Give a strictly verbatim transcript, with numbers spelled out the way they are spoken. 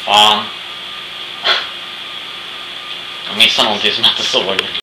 Fan. Jag missade någonting som jag inte såg.